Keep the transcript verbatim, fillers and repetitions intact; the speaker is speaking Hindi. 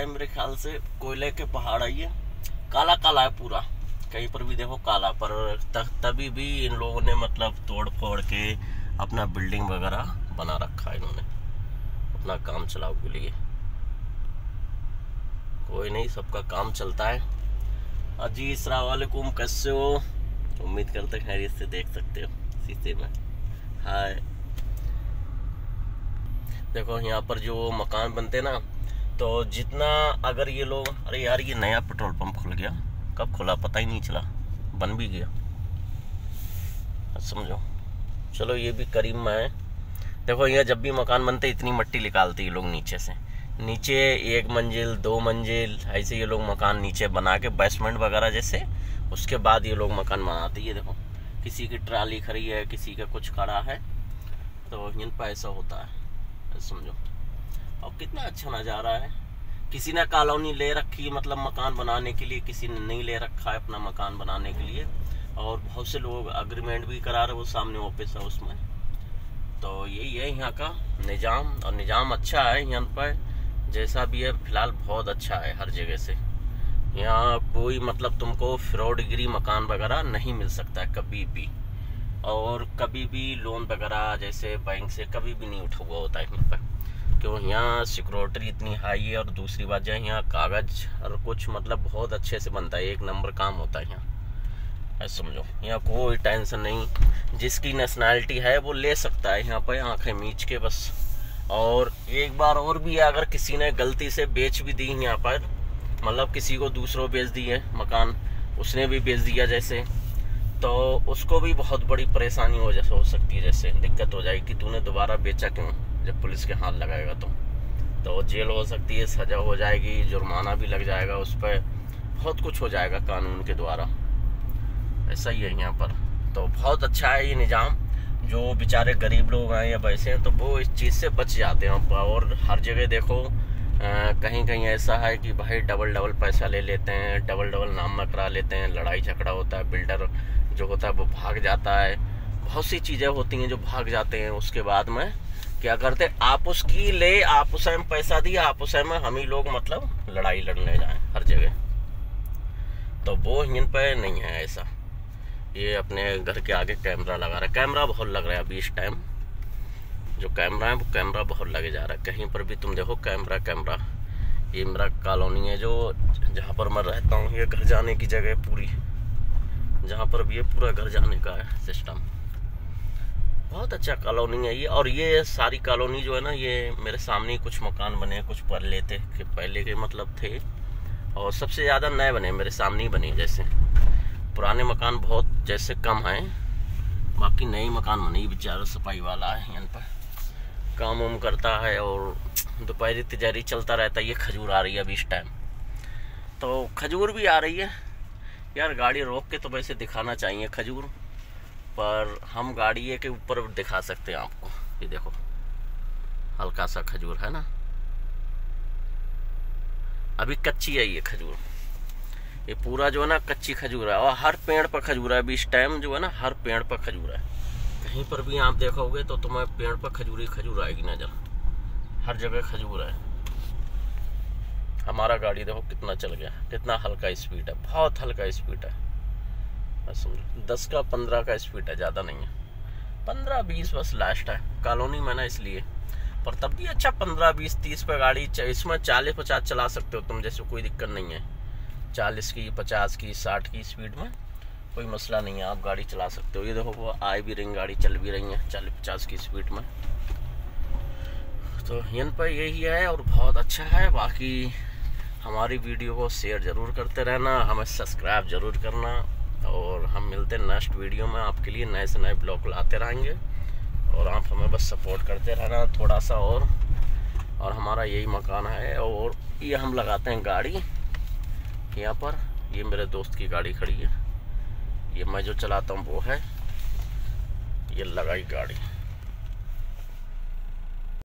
है मेरे ख्याल से कोयले के पहाड़ है ये, काला काला है पूरा, कहीं पर भी देखो काला। पर तभी भी इन लोगों ने मतलब तोड़ फोड़ के अपना बिल्डिंग वगैरह बना रखा है इन्होंने अपना काम चलाओ के लिए। कोई नहीं, सबका काम चलता है। अजी अस्सलाम वालेकुम, कैसे हो? उम्मीद करते हैं खैरियत से। देख सकते हो शीशे में, हाय। देखो यहाँ पर जो मकान बनते ना, तो जितना अगर ये लोग, अरे यार ये नया पेट्रोल पंप खुल गया, कब खुला पता ही नहीं चला, बन भी गया, समझो। चलो ये भी करीब में है। देखो यहाँ जब भी मकान बनते इतनी मिट्टी निकालते ये लोग नीचे से, नीचे एक मंजिल दो मंजिल ऐसे ये लोग मकान नीचे बना के बेसमेंट वगैरह जैसे, उसके बाद ये लोग मकान बनाते। ये देखो किसी की ट्राली खड़ी है, किसी का कुछ खड़ा है, तो इन पैसा होता है, समझो। और कितना अच्छा नज़ारा है। किसी ने कॉलोनी ले रखी मतलब मकान बनाने के लिए, किसी ने नहीं ले रखा है अपना मकान बनाने के लिए, और बहुत से लोग अग्रीमेंट भी करा रहे, वो सामने ऑफिस है उसमें। तो यही है यहाँ का निज़ाम, और निज़ाम अच्छा है यहाँ पर, जैसा भी है फिलहाल बहुत अच्छा है हर जगह से। यहाँ कोई मतलब तुमको फ्रॉडगिरी मकान वगैरह नहीं मिल सकता है कभी भी, और कभी भी लोन वगैरह जैसे बैंक से कभी भी नहीं उठा हुआ होता है यहाँ पर, क्यों यहाँ सिक्योरिटी इतनी हाई है। और दूसरी बात जो है यहाँ कागज और कुछ मतलब बहुत अच्छे से बनता है, एक नंबर काम होता है यहाँ, ऐसा समझो। यहाँ कोई टेंशन नहीं, जिसकी नेशनैलिटी है वो ले सकता है यहाँ पर आंखें मीच के बस। और एक बार और भी है, अगर किसी ने गलती से बेच भी दी यहाँ पर, मतलब किसी को दूसरों बेच दी है मकान, उसने भी बेच दिया जैसे, तो उसको भी बहुत बड़ी परेशानी हो जैसे हो सकती है, जैसे दिक्कत हो जाएगी कि तूने दोबारा बेचा क्यों, जब पुलिस के हाथ लगाएगा तो तो जेल हो सकती है, सज़ा हो जाएगी, जुर्माना भी लग जाएगा उस पर, बहुत कुछ हो जाएगा कानून के द्वारा। ऐसा ही है यहाँ पर। तो बहुत अच्छा है ये निज़ाम। जो बेचारे गरीब लोग हैं या वैसे हैं तो वो इस चीज़ से बच जाते हैं। और हर जगह देखो आ, कहीं कहीं ऐसा है कि भाई डबल डबल पैसा ले लेते हैं, डबल डबल नाम में करा लेते हैं, लड़ाई झगड़ा होता है, बिल्डर जो होता है वो भाग जाता है, बहुत सी चीज़ें होती हैं जो भाग जाते हैं। उसके बाद में क्या करते, आप उसकी ले, आप उसे में पैसा दिया, आप उसे में हम ही लोग मतलब लड़ाई लड़ने जाएं हर जगह। तो वो इन पे नहीं है ऐसा। ये अपने घर के आगे कैमरा लगा रहा है, कैमरा बहुत लग रहा है अभी इस टाइम, जो कैमरा है वो कैमरा बहुत लगे जा रहा है। कहीं पर भी तुम देखो कैमरा कैमरा। ये मेरा कॉलोनी है जो जहाँ पर मैं रहता हूँ, ये घर जाने की जगह पूरी, जहाँ पर भी ये पूरा घर जाने का है सिस्टम। बहुत अच्छा कॉलोनी है ये। और ये सारी कॉलोनी जो है ना, ये मेरे सामने कुछ मकान बने, कुछ पहले थे कि पहले के मतलब थे, और सबसे ज़्यादा नए बने मेरे सामने ही बने। जैसे पुराने मकान बहुत जैसे कम हैं, बाकी नए मकान बने। बेचारा सफाई वाला है यहाँ पर, काम वाम करता है, और दोपहरी तिजारी चलता रहता है। ये खजूर आ रही है अभी इस टाइम, तो खजूर भी आ रही है यार। गाड़ी रोक के तो वैसे दिखाना चाहिए खजूर, पर हम गाड़ी के ऊपर दिखा सकते हैं आपको। ये देखो हल्का सा खजूर है ना, अभी कच्ची है ये खजूर। ये पूरा जो है ना कच्ची खजूर है, और हर पेड़ पर खजूर है अभी इस टाइम जो है ना, हर पेड़ पर खजूर है। कहीं पर भी आप देखोगे तो तुम्हें पेड़ पर खजूर ही खजूर आएगी नजर, हर जगह खजूर है। हमारा गाड़ी देखो कितना चल गया, कितना हल्का स्पीड है, बहुत हल्का स्पीड है। समझो दस का पंद्रह का स्पीड है, ज़्यादा नहीं है, पंद्रह बीस बस लास्ट है कॉलोनी में ना, इसलिए। पर तब भी अच्छा पंद्रह बीस तीस पे गाड़ी, इसमें चालीस पचास चला सकते हो तुम, जैसे कोई दिक्कत नहीं है। चालीस की, पचास की, साठ की स्पीड में कोई मसला नहीं है, आप गाड़ी चला सकते हो। ये देखो वो आई भी रही, गाड़ी चल भी रही है चालीस पचास की स्पीड में। तो यहाँ पर यही है, और बहुत अच्छा है। बाकी हमारी वीडियो को शेयर ज़रूर करते रहना, हमें सब्सक्राइब ज़रूर करना, और हम मिलते हैं नेक्स्ट वीडियो में। आपके लिए नए से नए ब्लॉग लाते रहेंगे, और आप हमें बस सपोर्ट करते रहना थोड़ा सा। और और हमारा यही मकान है, और ये हम लगाते हैं गाड़ी यहाँ पर। ये मेरे दोस्त की गाड़ी खड़ी है, ये मैं जो चलाता हूँ वो है, ये लगाई गाड़ी।